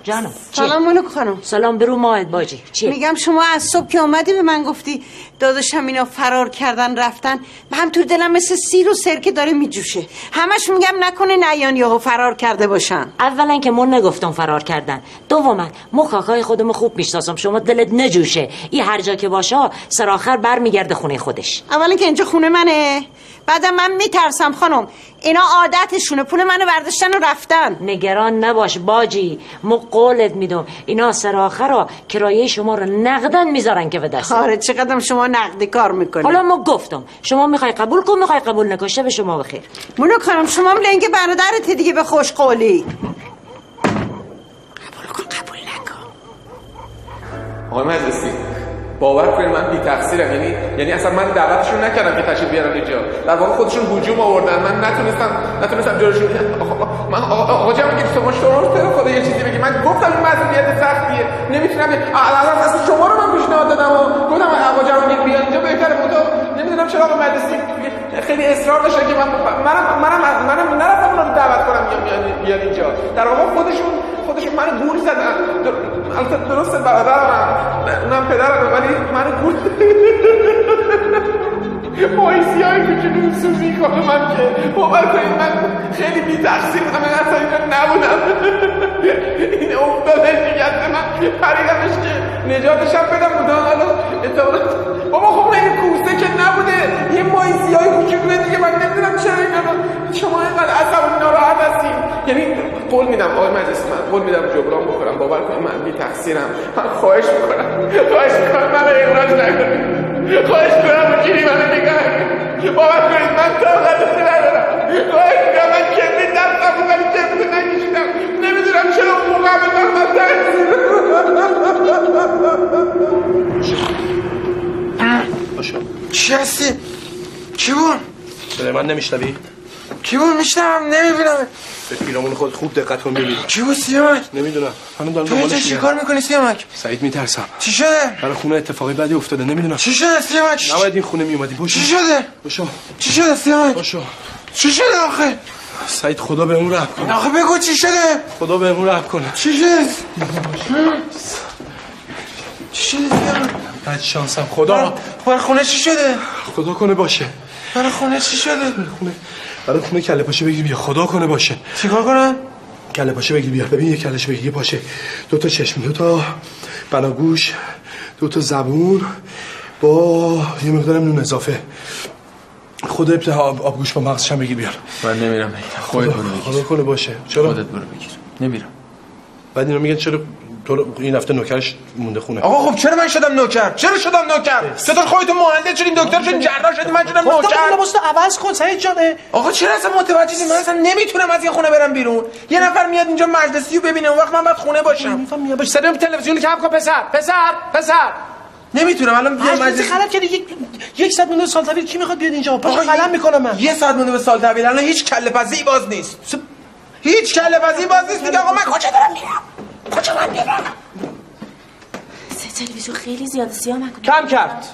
جانم. سلام علیکم خانم. سلام برو ماهد باجی. چیه؟ میگم شما از صبح که اومدی به من گفتی داداشم اینا فرار کردن رفتن، همطور دلم مثل سیر و سرکه داره میجوشه. همش میگم نکنه نیان یهو فرار کرده باشن. اولا که من نگفتم فرار کردن، دوما ما کاکای خودمو خوب میشناسم، شما دلت نجوشه این هر جا که باشه سر آخر برمیگرده خونه خودش. اولا که اینجا خونه منه، بعدم من میترسم خانم اینا عادتشونه پول منو برداشتن و رفتن. نگران نباش باجی، ما قولت میدم اینا سر آخر کرایه شما رو نقدن میذارن که به دست. آره چقدرم شما نقدی کار میکنی. حالا ما گفتم شما میخوای قبول کن، میخوای قبول نکشه به شما بخیر. مونو خانم شما هم لنگ برادرت دیگه به خوش قولی. قبول نکن. آقای مجلسی باور کنید من بی تقصیرم، یعنی اصلا من دعوتشون نکردم که تشریف بیارن اینجا، در واقع خودشون هجوم آوردن، من نتونستم جلوشون. من آقا جان میگم شما رو خدا یه چیزی بگی، من گفتم این مسئولیت سختیه نمیتونم، الان اصلا شما رو من پیشنهاد دادم و گفتم آقا جان میگم بیا اینجا بهتره، نمیدونم چرا آقا مجلسی خیلی اصرار داشتن که منم نرفتم اونا رو دعوت کنم بیان اینجا، در واقع خودشون منو گول زدن. البته درسته برادرم اونم پدرم ولی منو گول پایسی‌های کوچولو سوزی کنه من که باور کنید من خیلی بی تقصیر بودم، من اصلا اینجا نبودم. این افتاده شکسته من پریدمش که نجاتشم بدم بودم. حالا بابا خب این کوسه که نبوده، یه مایزی‌های کوچولو دیگه، من نمیدونم چرا اینا شما اینقدر عصبانی ناراحت هستین. یعنی قول میدم آقای مجلسی، من قول میدم جبران بکنم، باور کنید من بی تقصیرم، من خواهش میکنم من اخراج نکنید، خواهش میکنم بگیری منو نگاه کنید، باور کنید من طاقتش ندارم، خواهش میکنم من کبریت دستم ولی کبریت نکشیدم، نمیدونم چرا اون موقع بکنم من باشو. چی هستی؟ کی بود؟ صدای من نمیشنوی؟ کی بود؟ میشنوم نمیبینم. به پیرامون خود خوب دقت کن ببین. کی بود سیامک؟ نمیدونم. هنوز دارم تو اینجا دنبالش چی کار میکنی سیامک؟ سعید میترسم. چی شده؟ برای خونه اتفاقی بدی افتاده نمیدونم. چی شده سیامک؟ نباید این خونه میومدی. باشو. چی شده؟ باشو. چی شده سیامک؟ باشو. چی شده آخه؟ سعید خدا به اون رحم کنه. آخه بگو چی شده؟ خدا به اون رحم کنه. چی شده؟ چی شده سیامک؟ بد شانسم خدا. برای خونه چی شده؟ خدا کنه باشه. برای خونه چی شده؟ برای خونه کله پاشه بگیر بیا. خدا کنه باشه. چیکار کنم؟ کله پاشه بگیر بیا. ببین یه کلهش بگیر، یه پاشه، 2 چشم، 2 بناگوش، 2 زبون با یه مقدارم نون اضافه. خودت آبگوش با مغزش هم بگیر بیار. من نمیرم. خودت برو بگیر. خدا کنه باشه. چرا؟ خودت برو بگیر. نمیرم. بعد اینا میگن چرا تو این هفته نوکرش مونده خونه. آقا خب چرا من شدم نوکر؟ چرا شدم نوکر؟ چطور خودتون مهندس شدین، دکتر شدین، جراح شدین، من شدم نوکر؟ لباسو عوض کن سعید جان. آقا چرا اصلا متوجهی؟ من اصلا نمیتونم از این خونه برم بیرون. یه نفر میاد اینجا مجلسی رو ببینه، اون وقت من باید خونه باشم. میفهمی باش صدام تلویزیون کم کن پسر. نمیتونم الان بیام مجلسی خراب کردی. یک ساعت مونده سال تحویل، کی میخواد بیاد اینجا؟ پاشو قلم میکنم من. 1 ساعت مونده به سال تحویل، الان هیچ کله پزی باز نیست. هیچ کله پزی باز نیست. میگه آقا من کجا دارم میرم؟ کجا من میرم؟ تلویزیون خیلی زیاده سیامک. کم کرد.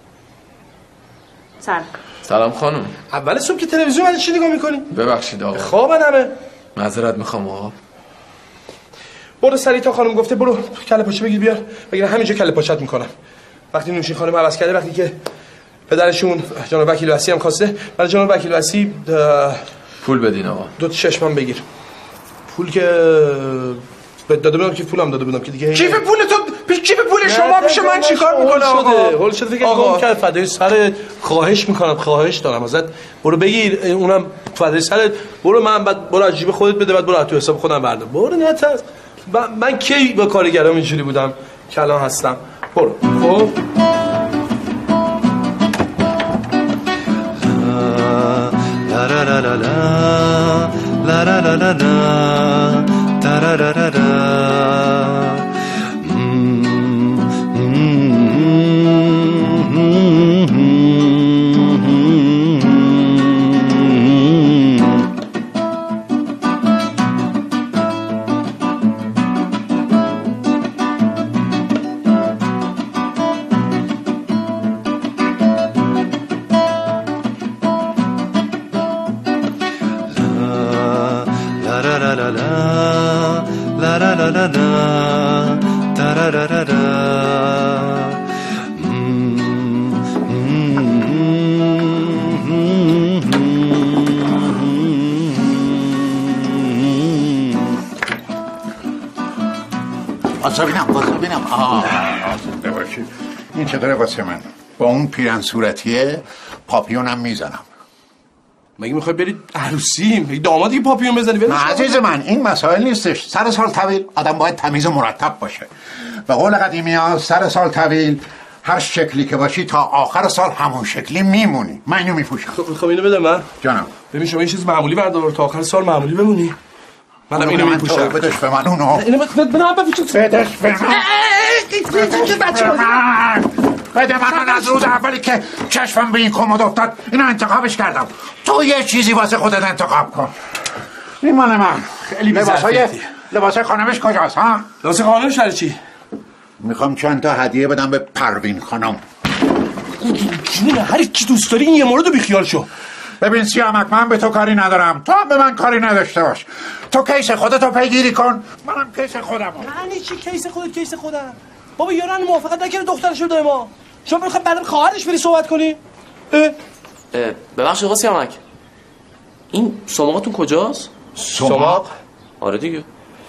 سلام خانم. اول صبح که تلویزیون من چی نگاه میکنی؟ ببخشید آقا. خوابن همه. معذرت میخوام آقا. برو سریع تا خانم گفته برو کله پاچه بگیر بیار، بگیرن همینجا کله پاچت میکنم. وقتی نوشین خانم عوض کرده، وقتی که پدرشون جناب وکیل وصی هم خواسته، برای جناب وکیل وصی پول بدین آقا. 2 چشمم بگیر. پول که داده بودم که پولم داده بودم که دیگه کیف پول تو کیف پول شما پیش من چیکار میکنه آقا؟ هول شده فکر کنم کرد فدای سر. خواهش میکنم، خواهش دارم ازت، برو بگیر، اونم فدای سرت. برو من بعد برو از جیب خودت بده، بعد برو تو حساب خودم بردار. برو نترس. من کی با کارگرام اینجوری بودم که الان هستم. برو. خب لا لا لا لا لا لا لا لا لا تارارارا. واسه بینم آسوده باشی. این چطوره واسه من؟ با اون پیرن صورتیه پاپیونم میزنم. مگه میخوای برید عروسی؟ مگه دامادی پاپیون بزنی؟ نه عزیز من این مسائل نیستش. سر سال طویل آدم باید تمیز و مرتب باشه. به قول قدیمی ها سر سال طویل هر شکلی که باشی تا آخر سال همون شکلی میمونی. من اینو میپوشم. خب اینو بده من. جانم. ببین شما این چیز معمولی بردار تا آخر سال معمولی بمونی. منم اینو میپوشم. بدش به من اونو. اینو بدش به من. بده من از روز اولی که چشمم به این کمد افتاد اینو انتخابش کردم. تو یه چیزی واسه خودت انتخاب کن. این مال من. خیلی لباسای خانمش کجاست ها؟ لباس خانمش برای چی؟ میخوام چند تا هدیه بدم به پروین خانم. جون هر کی دوست داری این یه مورد رو بیخیال شو. ببین سیامک من به تو کاری ندارم، تو هم به من کاری نداشته باش. تو کیس خودتو پیگیری کن، منم کیس خودم. یعنی چی کیس خودم؟ بابا یاران موافقت نکرده دخترشو بده ما. شما بخواد بعدم خواهرش بری صحبت کنی؟ ببخشید آقا سیامک، این سماقتون کجاست؟ سماق؟ آره دیگه.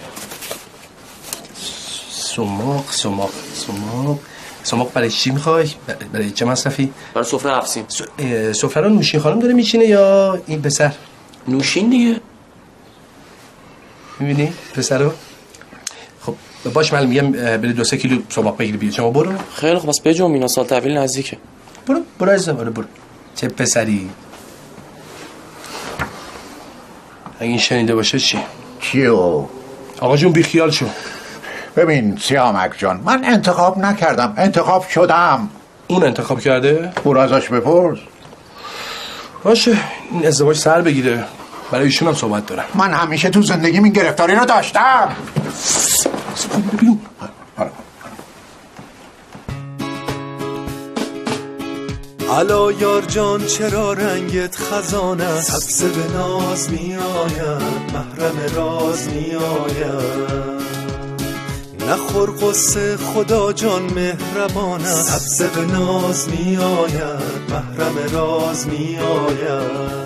سماق برای چی میخوای؟ برای چه مصرفی؟ برای سفره افسین. سفره رو نوشین خانم داره میچینه یا این پسر؟ نوشین دیگه. میبینی پسر رو؟ خب باش من میگم بری 2-3 کیلو سماق بگیری بیار. شما برو. خیلی خب بس بجو مینا سال تحویل نزدیکه. برو عزیزم. برو. چه پسری؟ اگه این شنیده باشه چی؟ چیو؟ آقا جون بیخیال شو. ببین سیامک جان من انتخاب نکردم، انتخاب شدم. اون انتخاب کرده؟ برو ازش بپرس. باشه این ازدواج سر بگیره، برای ایشون هم صحبت دارم. من همیشه تو زندگیم این گرفتاری رو داشتم. علا یار جان چرا رنگت خزان است، سبز به ناز می آید، محرم راز می آید. نخور قصه خدا جان مهربان است، سبز به ناز می آید، محرم راز می آید.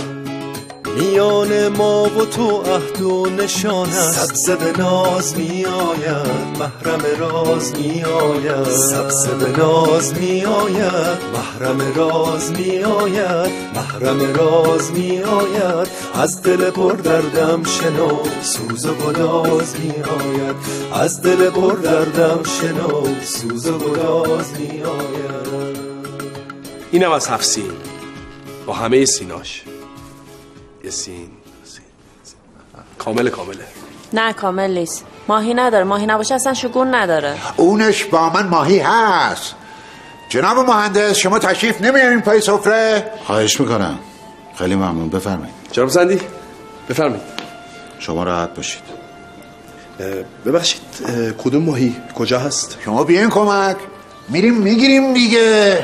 میان ما و تو عهد و نشان است، سبز به ناز می آید، محرم راز می آید. سبز به ناز می آید، محرم راز می آید، محرم راز می آید. از دل پر دردم شنو سوز و گداز می آید، از دل پر دردم شنو سوز و گداز می آید. اینم از حفصین با همه سیناش. یه سین کامله. نه کامل نیست، ماهی نداره. ماهی نباشه اصلا شگون نداره. اونش با من ماهی هست. جناب مهندس شما تشریف نمیارین پای سفره؟ خواهش میکنم. خیلی ممنون. بفرمایید. جناب زندی بفرمایید. شما راحت باشید. ببخشید کدوم ماهی کجا هست؟ شما بیاین کمک میریم میگیریم دیگه.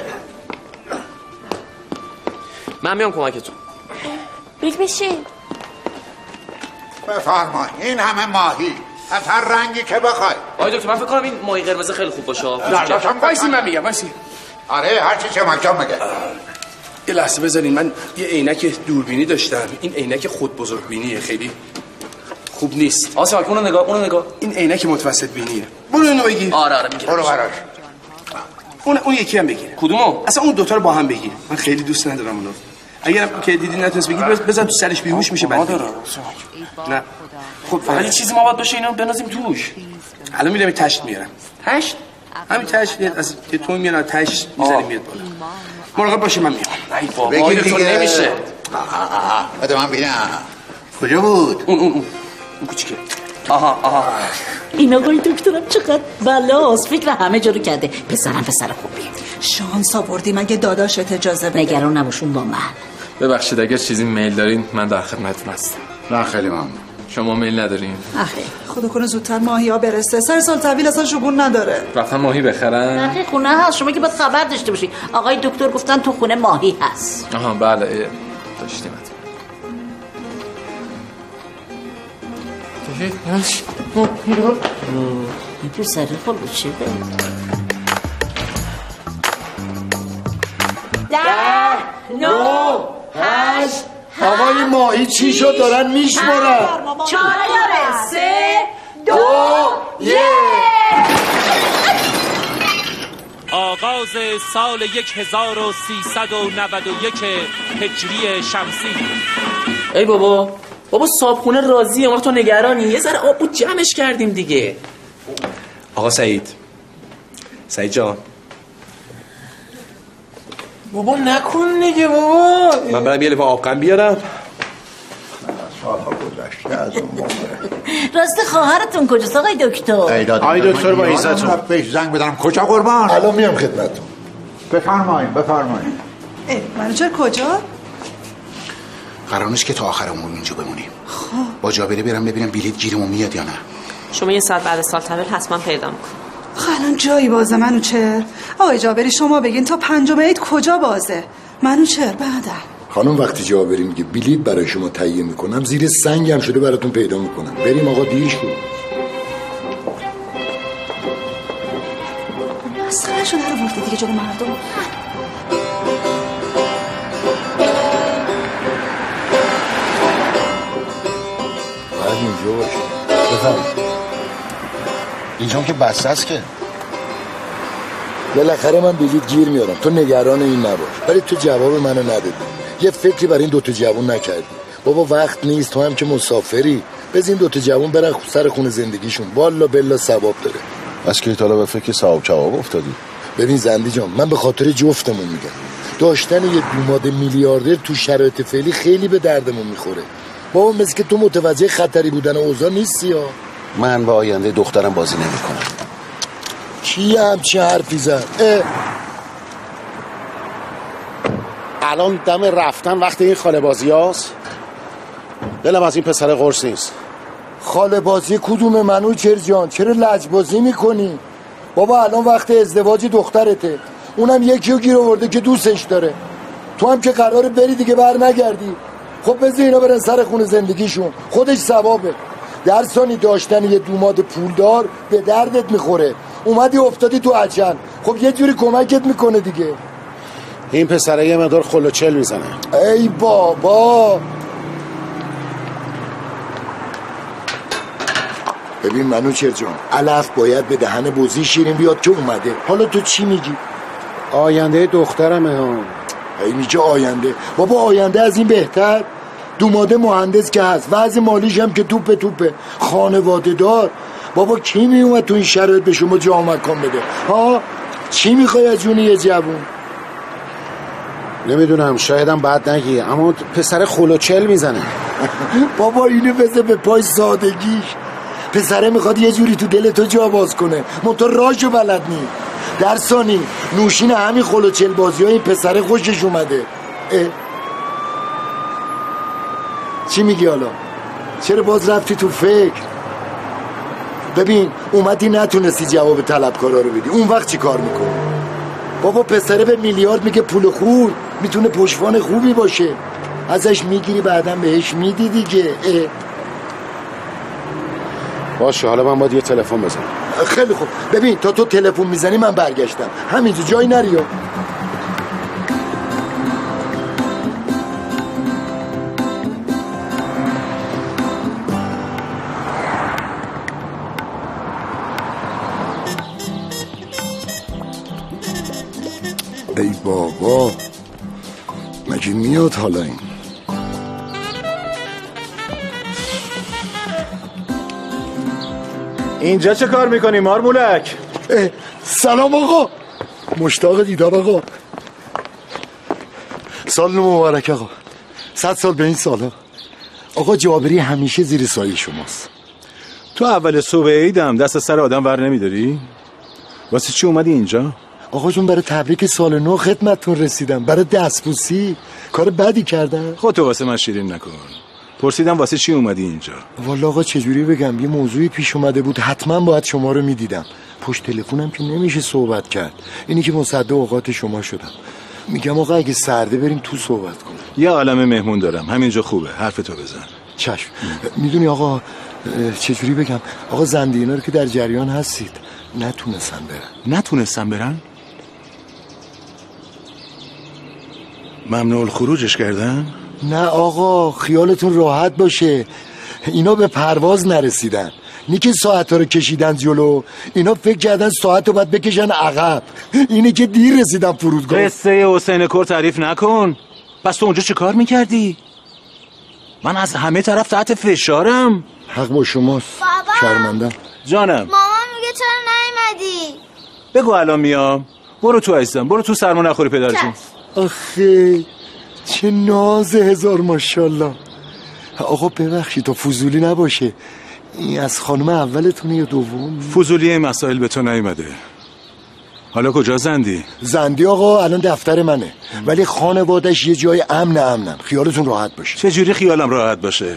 من میام کمکتون. بشین. بفرمایید. این همه ماهی از هر رنگی که بخوای. آقای دکتر من فکر کنم این ماهی قرمز خیلی خوب باشه. وایسی من میگم. آره هر چی چمک جان میگه. یه لحظه بذارین من یه عینک دوربینی داشتم. این عینک خود بزرگبینیه، خیلی خوب نیست. آسیمک اونو نگاه. این عینک متوسط بینیه. برو اینو بگیر. آره میگیرم. برو براش. اون یکی هم بگیر. کدومو؟ اصلا اون دوتا رو با هم بگیر. من خیلی دوست ندارم اونو. اگرم که دیدی نتونست بگیر بزن تو سرش بیهوش میشه بعد. نه. خب فقط یه چیزی ما باید باشه اینو بنازیم توش. الان میرم تشت میارم. تشت؟ همین تشت از یه تون میاد تشت میذاریم میاد بالا. مراقب باشه من میام. ای بابا اینطور نمیشه. بده من ببینم. کجا بود؟ اون کوچیکه. آها. این آقای دکترم چقدر بلاست، فکر همه جا رو کرده. پسر خوبیه. شانس آوردیم اگه داداشت اجازه بده. نگران نباشون با من. ببخشید اگر چیزی میل دارین من در خدمتتون هستم. نه خیلی ممنون. شما میل ندارین؟ خدا کنه زودتر ماهی ها برسه. سر سال طویل اصلا شگون نداره. رفتن ماهی بخرن؟ نه خونه هست، شما که باید خبر داشته باشی. آقای دکتر گفتن تو خونه ماهی هست. آها بله داشتیم. این پسر خب چه ده؟ 10 9 8 آقای ماهی چی شد دارن میشمارن؟ 4 3 2 1 آغاز سال 1391 هجری شمسی. ای بابا صابخونه راضیه، ما تو نگرانی؟ یه ذره آب بود جمعش کردیم دیگه. آقا سعید جان بابا نکن دیگه بابا. من برم یه لیوان آبقند بیارم. سالها گذشته از اون موقع. راست خواهرتون کجاست آقای دکتر؟ آقای دکتر با عزتون بهش زنگ بدم. کجا قربان؟ الان میام خدمتتون. بفرمایید. منوچهر کجا؟ قرار نیست که تا آخر عمر اینجا بمونیم. با جابری برم ببینم بلیط گیرمون میاد یا نه. شما یه ساعت بعد سالتول حتما پیدا میکنم. الان جایی بازه منوچهر؟ آقای جابری شما بگین تا 5 عید کجا بازه؟ منوچهر بعدم. خانم وقتی جابری میگه بلیط برای شما تهیه میکنم، زیر سنگ هم شده براتون پیدا میکنم. بریم آقا، دیر شد. مسخره شده رو ورده دیگه جلو مردم. باید اینجا باشه. بفهم اینجا که بسته است که. بالاخره من بلیط گیر میارم، تو نگران این نباش. ولی تو جواب منو ندادی، یه فکری برای این دوتا جوون نکردی. بابا وقت نیست، تو هم که مسافری. بز این دوتا جوون برن سر خونه زندگیشون، والا بلا ثواب داره. از که حالا به فکر ثواب کباب افتادی؟ ببین زندی جان، من به خاطر جفتمون میگم، داشتن یه دوماد میلیاردر تو شرایط فعلی خیلی به دردمون میخوره. بابا مثل که تو متوجه خطری بودن اوضاع نیستی ها. من به آینده دخترم بازی نمیکنم. کی همچین حرفی زد؟ الان دم رفتن وقت این خاله بازی هاست. دلم از این پسر قرص نیست. خاله بازی کدومه منوچهر جان؟ چرا لجبازی میکنی؟ بابا الان وقت ازدواج دخترته، اونم یکیو گیر آورده که دوستش داره. تو هم که قراره بری دیگه بر نگردی. خب بذار اینا برن سر خونه زندگیشون، خودش ثوابه. در ثانی داشتن یه دوماد پولدار به دردت میخوره. اومدی افتادی تو عجل، خب یه جوری کمکت میکنه دیگه. این پسره یه مقدار خلوچل میزنه. ای بابا ببین منوچهر جان، علف باید به دهن بوزی شیرین بیاد که اومده. حالا تو چی میگی؟ آینده دخترمه ها. ای میگه آینده؟ بابا آینده از این بهتر. دوماده مهندس که هست، وضع مالیش هم که توپه، خانواده دار. بابا کی میومد تو این شرایط به شما جا مکان بده ها؟ چی میخوای از جون یه جوون؟ نمیدونم، شایدم بعد نگی، اما پسر خلوچل میزنه. بابا اینو بذار به پای سادگیش. پسره میخواد یه جوری تو دل تو جا باز کنه، منتها راهشو بلد نی. در ثانی نوشین همین خلوچل بازی ها این پسره خوشش اومده. چی میگی حالا؟ چرا باز رفتی تو فکر؟ ببین اومدی نتونستی جواب طلبکارا رو بدی، اون وقت چی کار میکنی؟ بابا پسره به میلیارد میگه پول خور، میتونه پشتوان خوبی باشه، ازش میگیری بعدم بهش میدی دیگه. باشه حالا من باید یه تلفن بزنم. خیلی خوب، ببین تا تو تلفن میزنی من برگشتم، همینجا جایی نریا. ای بابا مگه میاد حالا این؟ اینجا چه کار میکنی مارمولک؟ سلام آقا، مشتاق دیدار آقا. سال مبارک آقا، 100 سال به این سالا. آقا جابری همیشه زیر سایه شماست. تو اول صبح عیدم دست سر آدم ور نمیداری؟ واسه چی اومدی اینجا؟ آقا جون برای تبریک سال نو خدمتتون رسیدم، برای دستبوسی. کار بدی کردم؟ خودتو واسه من شیرین نکن. پرسیدم واسه چی اومدی اینجا؟ والا آقا چجوری بگم، یه موضوعی پیش اومده بود، حتما باید شما رو میدیدم. پشت تلفنم که نمیشه صحبت کرد، اینی که مصدق اوقات شما شدم. میگم آقا اگه سرده بریم تو صحبت کنیم. یه عالمه مهمون دارم، همینجا خوبه، حرفتو بزن. چشم. میدونی آقا چجوری بگم، آقا زنده اینا رو که در جریان هستید، نتونستن برن؟ ممنوع الخروجش کردن؟ نه آقا خیالتون راحت باشه، اینا به پرواز نرسیدن، اینی که ساعت ها رو کشیدن جلو، اینا فکر کردن ساعت رو باید بکشن عقب. اینی که دیر رسیدن فرودگاه. قصه حسین کور تعریف نکن. بس تو اونجا چه کار میکردی؟ من از همه طرف تحت فشارم. حق با شماست. شرمندم. جانم. مامان میگه چرا نیومدی؟ بگو الان میام. برو تو عزیزم، برو تو سرما نخوری پدر جون. آخه چه ناز هزار ماشاءالله. آقا ببخشید تا فضولی نباشه، این از خانم اولتونه یا دوم؟ فضولی مسائل به تو نیومده. حالا کجا زندی؟ زندی آقا الان دفتر منه، ولی خانوادش یه جای امنم. خیالتون راحت باشه. چه جوری خیالم راحت باشه؟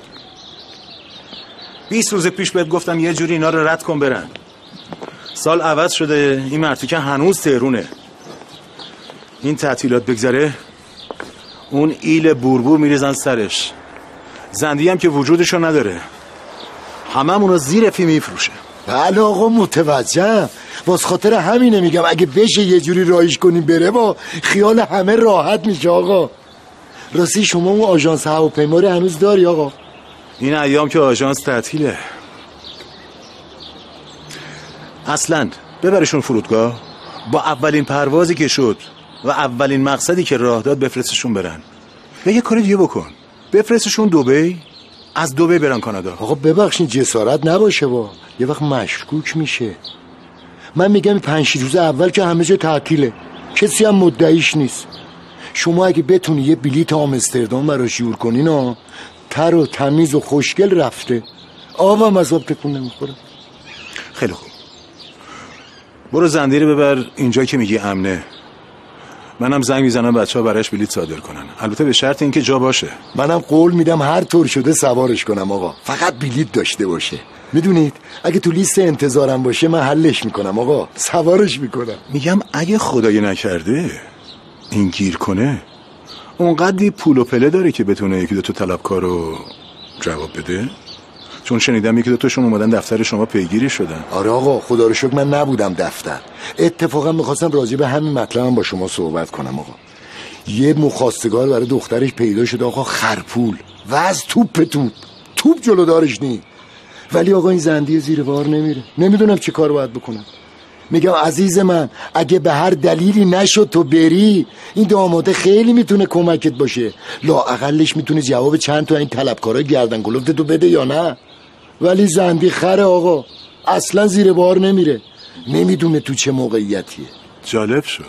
20 روز پیش بهت گفتم یه جوری اینا رو رد کن برن. سال عوض شده، این مرتیکه هنوز تهرونه. این تعطیلات بگذره اون ایل بوربور میریزن سرش. زندی هم که وجودشو نداره، هممونو زیر فی میفروشه. بله آقا متوجهم، واس خاطر همینه میگم اگه بشه یه جوری رایش کنیم بره با خیال همه راحت میشه. آقا راستی شما اون آژانس هواپیما رو هنوز داری آقا؟ این ایام که آژانس تعطیله. اصلا ببرشون فرودگاه، با اولین پروازی که شد و اولین مقصدی که راه داد بفرستشون برن. و یه کاری دیگه بکن، بفرستشون دبی، از دبی برن کانادا. آقا ببخشید جسارت نباشه یه وقت مشکوک میشه. من میگم 5 روز اول که همه جا تعطیله، کسی هم مدعیش نیست. شما اگه بتونی یه بلیط آمستردام براش جور کنین تر و تمیز و خوشگل رفته، آبم از آب تکون نمیخوره. خیلی خوب، برو زندی رو ببر اینجا که میگی امنه. منم زنگ میزنم بچه‌ها براش بلیط صادر کنن، البته به شرط اینکه جا باشه. منم قول میدم هر طور شده سوارش کنم آقا، فقط بلیط داشته باشه. میدونید اگه تو لیست انتظارم باشه من حلش میکنم آقا، سوارش میکنم. میگم اگه خدای نکرده این گیر کنه، اونقدی پول و پله داره که بتونه یکی دو تا طلبکارو جواب بده؟ چون شنیدم یکی دو تاشون اومدن دفتر شما پیگیری شدن. آره آقا خدا رو شکر من نبودم دفتر، اتفاقا میخواستم راجع به همین مطلبم با شما صحبت کنم. آقا یه مخواستگار برای دخترش پیدا شده آقا، خرپول و از توپ جلودارش نی. ولی آقا این زندی زیر بار نمیره، نمیدونم چه کار باید بکنم. میگم عزیز من اگه به هر دلیلی نشد تو بری، این داماده خیلی میتونه کمکت باشه، لااقلش میتونه جواب چند تا این طلبکارای گردن کلفت تو بده یا نه. ولی زندی خره آقا، اصلا زیر بار نمیره، نمیدونه تو چه موقعیتیه. جالب شد.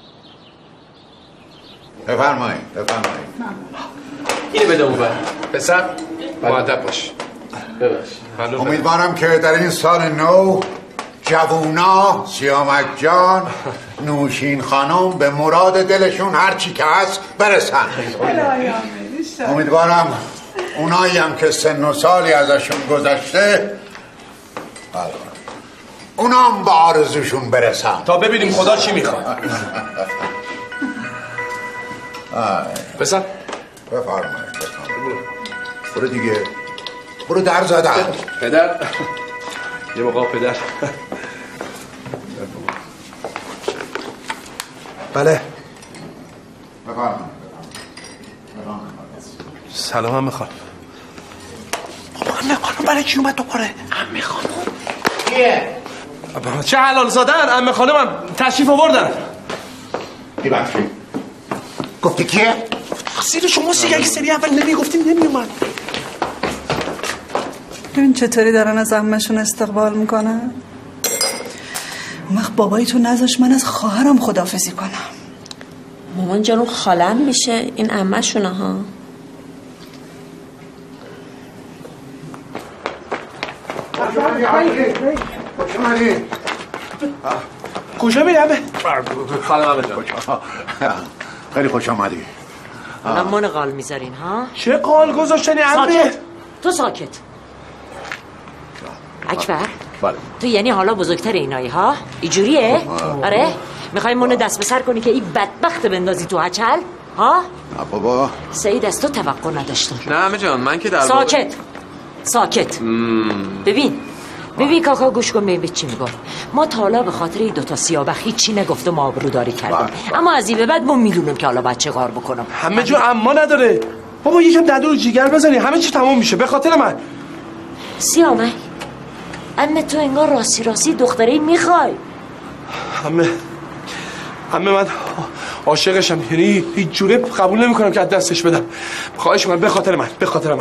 بفرمایید. اینو بده اون بر پسر، مؤدب باش. امیدوارم که در این سال نو جوونا، سیامک جان، نوشین خانم به مراد دلشون هرچی که هست برسن. امیدوارم اونایی هم که سن و سالی ازشون گذشته اونام به آرزوشون برسن. تا ببینیم خدا چی میخواد. پسر بفرمایید. برو دیگه، برو در زدن. پدر یه موقع پدر. بله بفرمایید. سلام هم میخوام. عمه خانم برای چی اومد دوباره؟ عمه خانم کیه؟ چه حلال زادن عمه خانمم تشریف آوردن. ببخشید گفتی کیه؟ تقصیر شما سیگه، اگه سری اول نمیگفتیم نمیومد. ببین چطوری دارن از عمه‌شون استقبال میکنن. اون وقت بابایی تو نذاش من از خواهرم خداحافظی کنم. مامان جانو خالم میشه، این عمه شونه ها. کجا میری عمه؟ سلام عمه جان. خیلی خوش آمدی. الان من قال میذارین ها؟ چه قال گذاشتنی عمه؟ ساکت، تو ساکت. اکبر بله. تو یعنی حالا بزرگتر اینایی ها؟ اینجوریه؟ آره؟ میخوای منو دست به سر کنی که این بدبخت بندازی تو هچل؟ ها؟ بابا سعید از تو توقع نداشتم. نه عمه جان، من که در ساکت. ببین کاکا گوش کن ببین چی میگم. ما تا حالا به خاطر این دوتا سیابخ هیچی نگفتم و آبروداری کردم، اما از این به بعد من میدونم که حالا باید چه کار بکنم. همه جو اما نداره بابا، یکم دندون رو جیگر بزنی همه چی تموم میشه به خاطر من. سیامک عمه تو انگار راستی دختره میخوای. عمه من عاشقشم، یعنی هیچ جوره قبول نمیکنم که از دستش بدم. خواهش میکنم به خاطر من.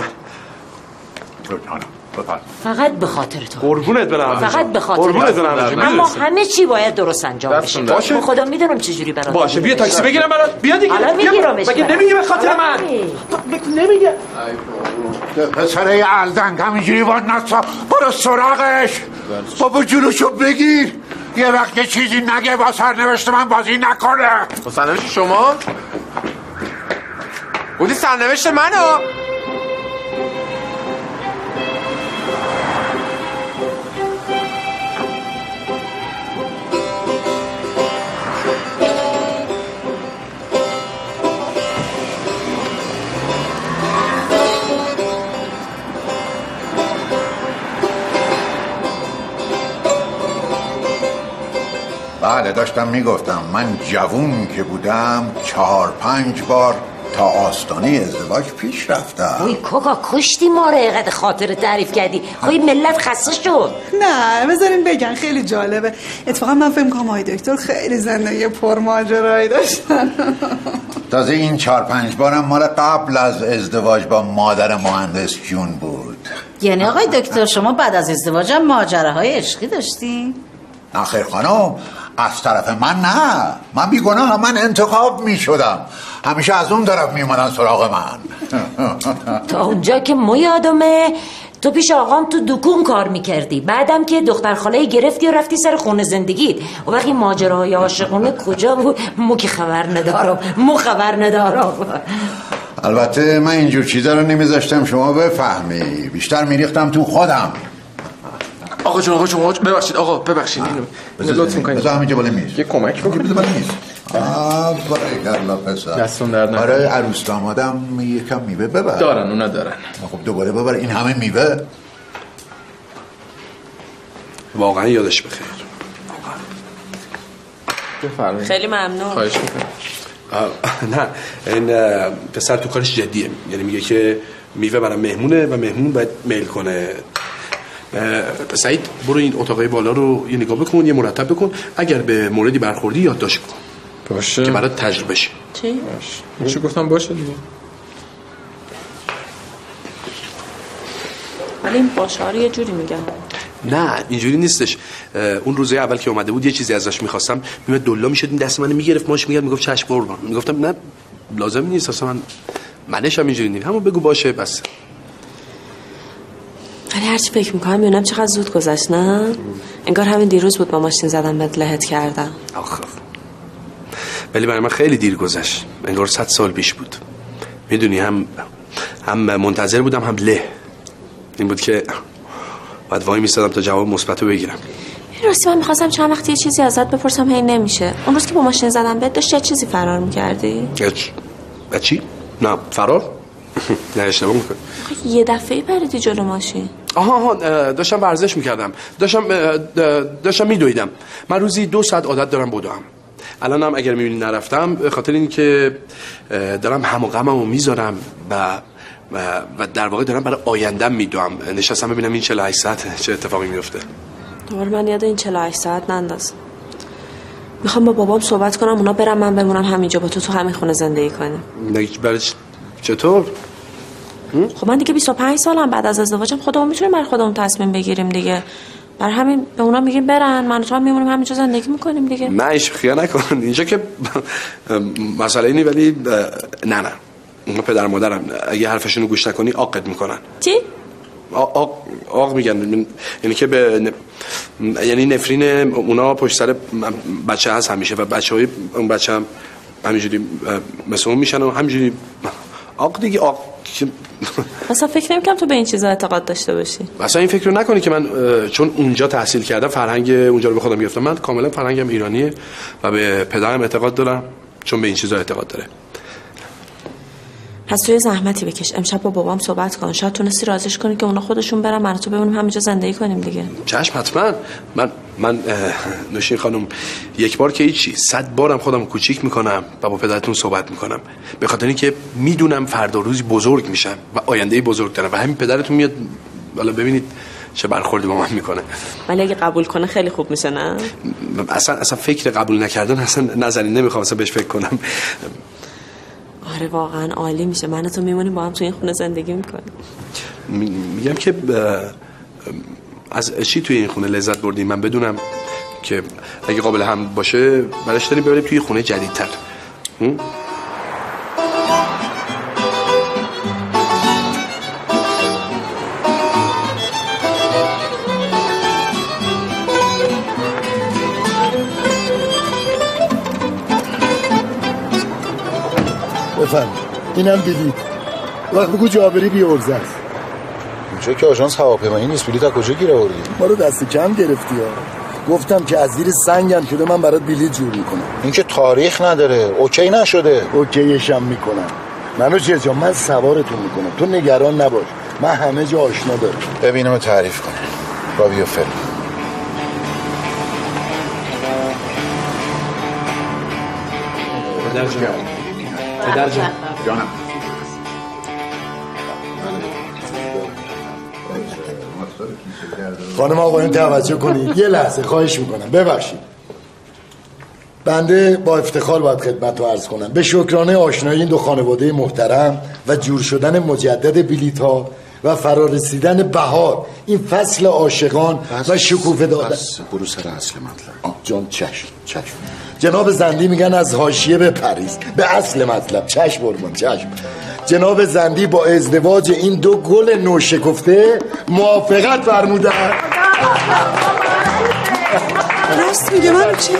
فقط به خاطر تو. قربونت برم. فقط به خاطر قربونت برم. اما همه چی باید درست انجام بشه. باشه. خدا میدونم چجوری برات. باشه بیا تاکسی بگیرم برات. بیا دیگه. الان میگیرمش. مگه نمیگی به خاطر من؟ نمیگه. پسره الدنگ همینجوری باید نسا، برو سراغش. بابا جلوشو بگیر، یه وقت یه چیزی نگه با سرنوشت من بازی نکنه. با سرنوشت شما؟ بودی سرنوشت منو؟ بله داشتم میگفتم من جوون که بودم 4-5 بار تا آستانه ازدواج پیش رفتم. اوی کوکا کشتی ما رو اینقدر خاطر تعریف کردی. خوی ملت خسته شد. نه بذارین بگن، خیلی جالبه. اتفاقا من فکر می‌کنم آقای دکتر خیلی زندگی پرماجرایی داشتن. تازه این 4-5 بارم مال قبل از ازدواج با مادر مهندس جون بود. یعنی آقای دکتر شما بعد از ازدواجم ماجراهای عشقی داشتی؟ نه خیر خانم، از طرف من نه. من بیگناه، من انتخاب می شدم. همیشه از اون طرف می اومدن سراغ من. تا اونجا که ما یادمه تو پیش آقام تو دکون کار میکردی، بعدم که دختر خاله گرفتی و رفتی سر خونه زندگیت. و وقتی ماجراهای عاشقانه کجا بود؟ مو که خبر ندارم. البته من اینجور چیزا رو نمیذاشتم شما بفهمی، بیشتر میریختم تو خودم. آقا جون ببخشید آقا ببخشید. لطف می‌کنید. بذار همینجا بالا میز. یه کمک بکنید. بذار بالا میز. باریکلا پسر. دستون در نکنه. برای عروس دامادم یکم میوه ببر. دارن اونا دارن. خب دوباره ببر این همه میوه. واقعا یادش بخیر. بفرمایید. خیلی ممنون. خواهش می‌کنم. نه این پسر تو کارش جدیه، یعنی میگه که میوه برای مهمونه و مهمون باید میل کنه. سعید برو این اتاقای بالا رو یه نگاه بکن، یه مرتب بکن، اگر به موردی برخوردی یادداشت کن. باشه که برات تجربه شه. چی؟ باشه گفتم باشه دیگه. ولی این باشه رو یه جوری میگم. نه اینجوری نیستش. اون روزه اول که اومده بود یه چیزی ازش میخواستم، میومد دلا میشد این دست منو میگرفت، ماش میگفت چشم قربان. میگفتم نه لازم نیست، اصلا منش هم اینجوری نیست، همون بگو باشه بس. ولی هرچی فکر میکنم میبینم چقدر زود گذشت. نه انگار همین دیروز بود با ماشین زدم بهت لهت کردم. آخه ولی برای من خیلی دیر گذشت، انگار 100 سال پیش بود. میدونی هم منتظر بودم هم له. این بود که بعد وای میستادم تا جواب مثبتو بگیرم. راستی من میخواستم چند وقت یه چیزی ازت بپرسم، هی نمیشه. اون روز که با ماشین زدم بهت داشتی یه چیزی فرار میکردی؟ چی؟ نه فرار؟ نه اشتباه میکنی. یه دفعه پریدی جلو ماشین. آها داشتم ورزش میکردم، داشتم میدویدم. من روزی 2 ساعت عادت دارم بدوم. الانم اگر میبینی نرفتم به خاطر این که دارم هم و غممو میذارم و در واقع دارم برای آیندم میدوم. نشستم ببینم این 48 ساعت چه اتفاقی میفته. دوباره من یاد این 48 ساعت ننداز. میخوام با بابام صحبت کنم، اونا برم من بمونم همینجا با تو همین خونه زندگی کنیم. برای چطور؟ خب من دیگه 25 سالم، بعد از ازدواجم خودمون میتونیم برای خودمون تصمیم بگیریم دیگه. برای همین به اونا میگیم برن، من و تو هم میمونیم همینجا زندگی میکنیم دیگه. نه ایش خیال نکن اینجا که مسئله اینی، ولی نه اونا پدر مادرم اگه حرفشونو گوش نکنی عاقت میکنن. چی؟ آق میگن، یعنی که یعنی نفرین اونا پشت سر بچه هست همیشه و بچهای اون بچه هم همینجوری مثل اون میشن و همینجوری آق دیگه. آق اصلا فکر نمی‌کنم تو به این چیزا اعتقاد داشته باشی. اصلا این فکر رو نکنی که من چون اونجا تحصیل کردم فرهنگ اونجا رو به خودم گرفتم. من کاملا فرهنگم ایرانیه و به پدرم اعتقاد دارم چون به این چیزا اعتقاد داره. پس توی زحمتی بکش، امشب با بابام صحبت کن، شاید تونستی رازش کنی که اونا خودشون برن، من و تو بمونیم همینجا زندگی کنیم دیگه. چشم حتما. من نوشین خانم یک بار که هیچی، 100 بارم خودم کوچیک میکنم و با پدرتون صحبت میکنم، به خاطر اینکه میدونم فردا روزی بزرگ میشم و آینده بزرگ دارم و همین پدرتون میاد. حالا ببینید چه برخوردی با من میکنه. ولی اگه قبول کنه خیلی خوب میشه نه؟ اصلا فکر قبول نکردن اصلا نظری نمیخوام اصلا بهش فکر کنم. آره واقعا عالی میشه. من و تو میمونیم با هم تو این خونه زندگی میکنیم. میگم که از چی توی این خونه لذت بردیم؟ من بدونم که اگه قابل هم باشه برش داریم ببریم توی خونه جدیدتر. بفهم اینم بلیط. وقت بگو جابری بیارزه است. اینجا که آژانس هواپیمایی نیست. بلیط از کجا گیر آوردی؟ ما رو دست کم گرفتی ها. گفتم که از زیر سنگم شده من برات بلیط جور میکنم. این که تاریخ نداره. اوکی نشده. اوکیشم میکنم. منو جان من سوارتون میکنم. تو نگران نباش. من همه جا آشنا دارم. ببینم تعریف کنه. با بیو فیلم. پدر جانم. خانم آقایون توجه کنید. یه لحظه خواهش میکنم. ببخشید. بنده با افتخار باید خدمت رو عرض کنم به شکرانه آشنایی این دو خانواده محترم و جور شدن مجدد بلیط ها و فرارسیدن بهار این فصل عاشقان و شکوفه دادن. بس برو سر اصل مطلب. جان چشم. جناب زندی میگن از حاشیه به پریز به اصل مطلب. چشم قربان چشم. جناب زندی با ازدواج این دو گل نوشکفته موافقت فرمودن. راست میگه من چی؟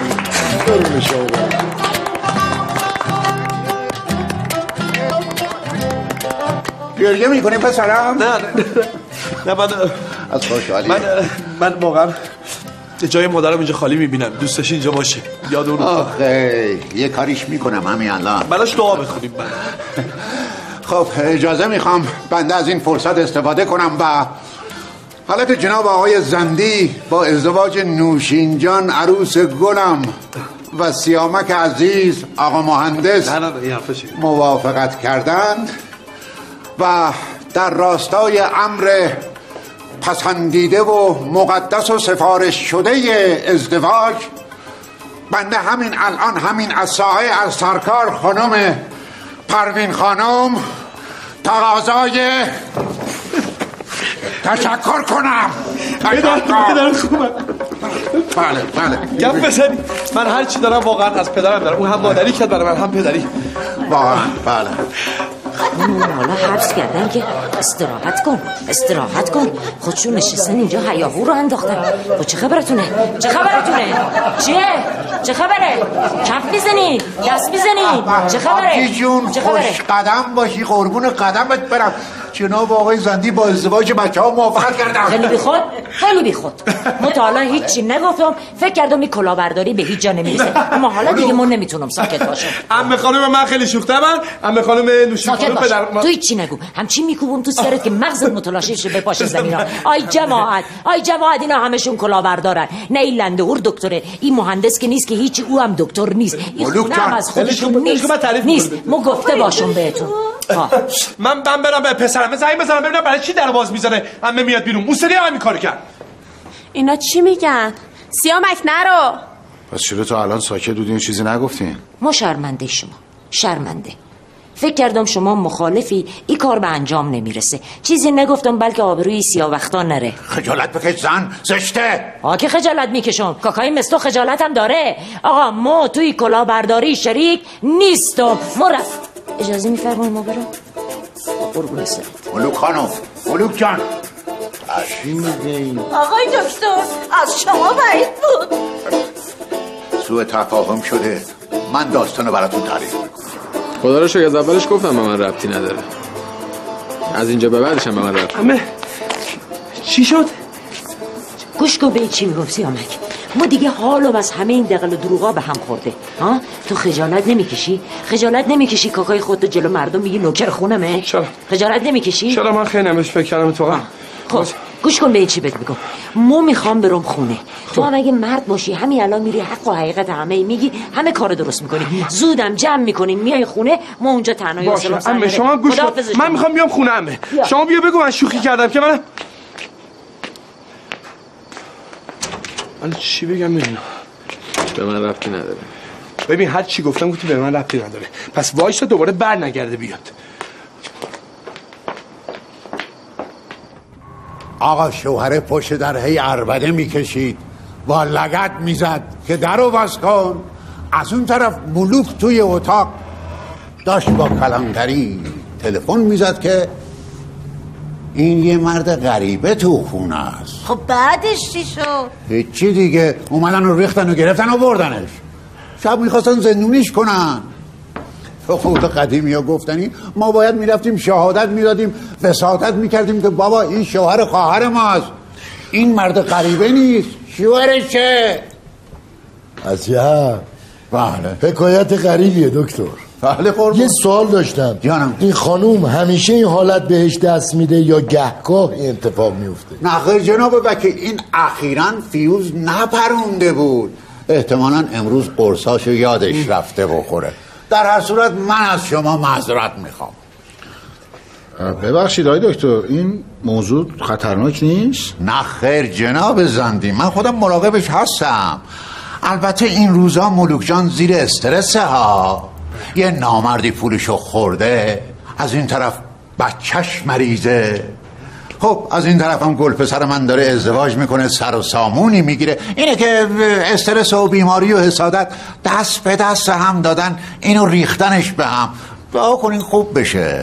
گریه میکنی پسرم؟ نه از خوشحالی من واقعا جای مادرم اینجا خالی میبینم. دوست داشتی اینجا باشه. یاد اون آخه یه کاریش میکنم همین الان. براش دعا بخونیم. خب اجازه میخوام بنده از این فرصت استفاده کنم و حالت جناب آقای زندی با ازدواج نوشینجان عروس گلم و سیامک عزیز آقا مهندس موافقت کردند و در راستای امر پسندیده و مقدس و سفارش شده ازدواج بنده همین الان همین از ساحه از سرکار خانم پروین خانم تقاضای تشکر کنم. پدر خوبه. بله گپ بزنی. من هر چی دارم واقعا از پدرم دارم. اون هم مادری کرد برای من هم پدری. واقعا بله. حالا حبس کردن که استراحت کن. خودشون نشستن اینجا هیاهو رو انداختن. خب چه خبرتونه؟ چه خبره؟ کف میزنی؟ دست میزنی؟ چه خبره؟ آبجی جون خوش قدم باشی قربون قدمت برم. جناب آقای زندی با ازدواج بچه ها موافقت کردم. خیلی بی خود. ما تا حالا هیچی نگفتم. فکر کردم این کلاهبرداری به هیچ جا نمیرسه. اما حالا دیگه من نمیتونم ساکت باشم. عمه خانم من خیلی شوختم. عمه خانم نوشین خانم پدر تو هیچی نگو. همچین میکوبم تو سرت که مغزت متلاشی شه به پاش زمینا. آی جماعت اینا همشون کلاهبردارن. نه این لندهور دکتره. این مهندس که نیست که هیچی او هم دکتر نیست. این خونه هم از خودشون نیست. ما گفته باشم بهتون. من برم به پسرم زنگ بزنم ببینم برای چی در باز میزنه. عمه میاد بیرون. اون سری همین کارو کرد. اینا چی میگن؟ سیامک نرو. پس چرا تا الان ساکت بودین چیزی نگفتین؟ ما شرمنده. فکر کردم شما مخالفی این کار به انجام نمیرسه. چیزی نگفتم بلکه آبروی سیاوختان نره. خجالت بکش زن زشته. که خجالت میکشم. کاکای مستو خجالت هم داره. آقا ما توی کلاهبرداری شریک نیستم. اجازه میفرمایید ما برم؟ قربون سرت. ملوک خانم ملوک جان چی میگی؟ آقای دکتر از شما بعید بود. سوء تفاهم شده. من داستانو براتون تعریف میکنم. خدا رو شکر از اولش گفتم به من ربطی نداره. از اینجا به بعدش هم به من ربطی. همه چی شد؟ گوش کن به چی میگم سیامک. ما دیگه حالو از همه این دقل و دروغا به هم خورده. تو خجالت نمیکشی کاکای خودتو جلو مردم میگی نوکر خونمه؟ چرا؟ خجالت نمیکشی؟ چرا من خیلی نمیش فکر کردم تو. خب گوش کن به این چی بهت میگم. ما میخوام برم خونه. تو هم اگه مرد باشی همین الان میری حق و حقیقت همه میگی، همه کارو درست میکنی، زودم جمع میکنین میای خونه. ما اونجا تنهایی باشه. شما گوش کن. من میخوام بیام خونه. شما بیا بگو من شوخی کردم که من من چی بگم به اینا؟ به من ربطی نداره. ببین هر چی گفتم گفتی به من ربطی نداره. پس وایسا دوباره بر نگرده بیاد. آقا شوهر پشت در هی عربده میکشید با لگد میزد که درو باز کن. از اون طرف ملوک توی اتاق داشت با کلانتری تلفن میزد که این یه مرد غریبه تو خونه است. خب بعدش چی شد؟ هیچی دیگه، اومدن و ریختن و گرفتن و بردنش. شب میخواستن زندونیش کنن. خود قدیمی ها گفتنی ما باید میرفتیم شهادت میدادیم، وساطت میکردیم که بابا این شوهر خواهر ماست، این مرد غریبه نیست، شوهرشه. عجب. بله. حکایت غریبیه دکتر. بله قربان. یه سوال داشتم. جانم. این خانوم همیشه این حالت بهش دست میده یا گهگاه این اتفاق میفته؟ نه خیر جناب وکیل، این اخیراً فیوز نپرونده بود، احتمالاً امروز قرصاشو یادش رفته بخوره. در هر صورت من از شما معذرت میخوام. ببخشید آقای دکتر، این موضوع خطرناک نیست؟ نه خیر جناب زندی، من خودم مراقبش هستم. البته این روزا ملوک جان زیر استرسه ها. یه نامردی پولشو خورده، از این طرف بچهش مریضه، خب از این طرف هم گل پسر من داره ازدواج میکنه، سر و سامونی میگیره. اینه که استرس و بیماری و حسادت دست به دست هم دادن، اینو ریختنش به هم. دعا کنین خوب بشه.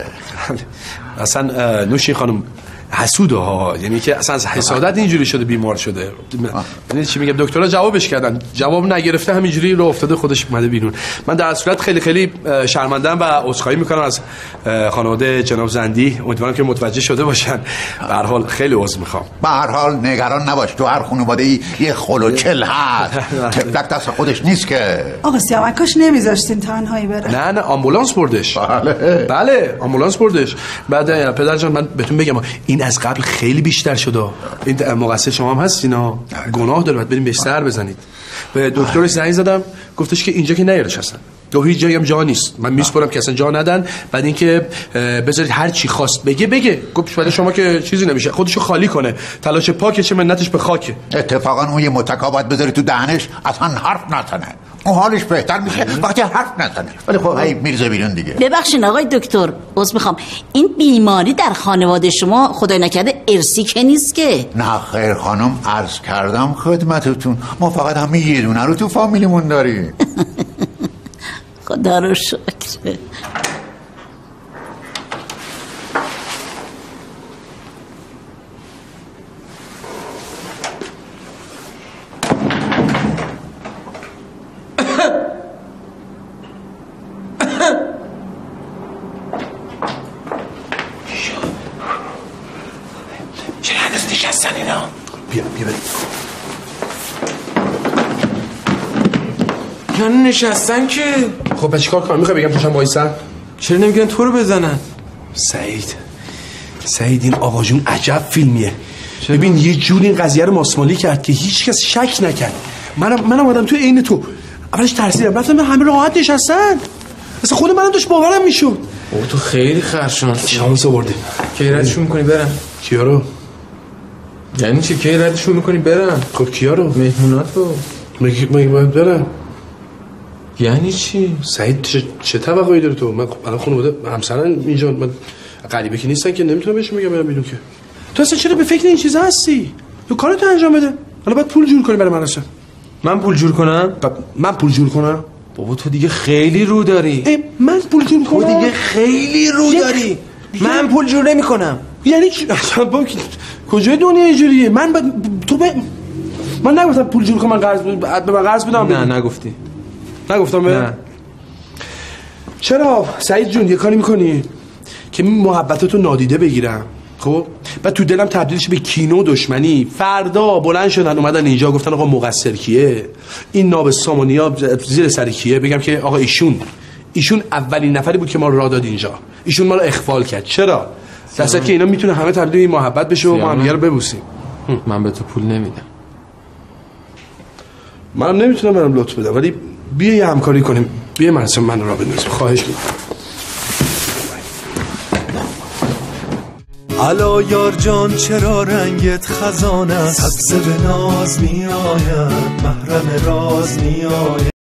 اصلا نوشی خانم حسوده ها، یعنی که اصلا از حسادت اینجوری شده بیمار شده. یعنی چی میگم، دکترها جوابش کردن، جواب نگرفته همینجوری رو افتاده خودش اومده بیرون. من در صورت خیلی خیلی شرمنده‌ام و عذرخواهی میکنم از خانواده جناب زندی. امیدوارم که متوجه شده باشن. به هر حال خیلی عذر میخوام. به هر حال نگران نباش، تو هر خانواده‌ای یه خلوچل هست، تفلک دست خودش نیست که. آقا سیامک کاش نمیذاشتین تنهایی بره. نه آمبولانس بردش. بله آمبولانس بردش. بعد پدرجان من بهتون بگم این از قبل خیلی بیشتر شده. این مقصر شما هم هستینا، گناه داره، باید بریم بهش سر بزنید. به دکترش زنگ زدم گفتش که اینجا که نیارش هستن، دو هیچ جایی هم جا نیست، من میسپرم که اصلا جا ندن. بعد اینکه بذارید هر چی خواست بگه گفت برای شما که چیزی نمیشه، خودشو خالی کنه، تلاش پاکه چه منتش به خاکه. اتفاقا اون یه متکا باید بذاری تو دهنش، اصلا حرف نزنه، اون حالش بهتر میشه وقتی حرف نزنه. ولی خب هی میرزه بیرون دیگه. ببخشید آقای دکتر، عذر میخوام، این بیماری در خانواده شما خدای نکرده ارثی که نیست که؟ نه خیر خانم، عرض کردم خدمتتون، ما فقط همین یه دونه رو تو فامیلیمون داریم. خدا رو شکر. چرا هنوز نشستن اینا؟ بیا یعنی نشستن که؟ خب بچه کار کنم، میخوای بگم توشم وایسن؟ چرا نمیگن تو رو بزنن؟ سعید این آقا جون عجب فیلمیه. ببین یه جور این قضیه رو ماسمالی کرد که هیچ کس شک نکرد. منم اومدم تو عین تو، اولش ترسیدم، رفتم همه راحت نشستن، اصلا خود منم داشت باورم میشد. او تو خیلی خرشانسی. شانس آوردی. کی ردشون میکنی برن؟ کیا رو؟ یعنی چی کی ردشون میکنی برن؟ خب کیا رو؟ مهموناتو. مگه باید برن؟ یعنی چی؟ سعید چه توقعی داری تو؟ من الان خانواده همسرن اینجا، من غریبه که نیستن که نمیتونم بهش بگم برم بیرون که. تو اصلا چرا به فکر این چیزا هستی؟ تو کارتو انجام بده. حالا باید پول جور کنی برای مدرسه. من پول جور کنم؟ من پول جور کنم؟ بابا تو دیگه خیلی رو داری. من پول جور کنم؟ تو دیگه خیلی رو داری. من پول جور نمی‌کنم. یعنی چی؟ اصلا با کجای دنیا اینجوریه؟ من من نگفتم پول جور کنم، من قرض بدم. نه نگفتی. نگفتم نه. چرا سعید جون یه کاری میکنی که محبتاتو نادیده بگیرم، خب بعد تو دلم تبدیلش به کینه و دشمنی. فردا بلند شدن اومدن اینجا گفتن آقا مقصر کیه، این ناب سامانیا زیر سر کیه، بگم که آقا ایشون اولین نفری بود که ما رو راه داد اینجا، ایشون ما رو اخفال کرد. چرا؟ درسته که اینا میتونه همه تبدیل به محبت بشه و ما هم دیگه رو ببوسیم. من به تو پول نمیدم. منم نمیتونم برام لطف بدم، ولی بیا یه همکاری کنیم، بیا مرسم من را بندازیم، خواهش میکنم. علا یار جان چرا رنگت خزان است، سبزه به ناز می آید، محرم راز می آید.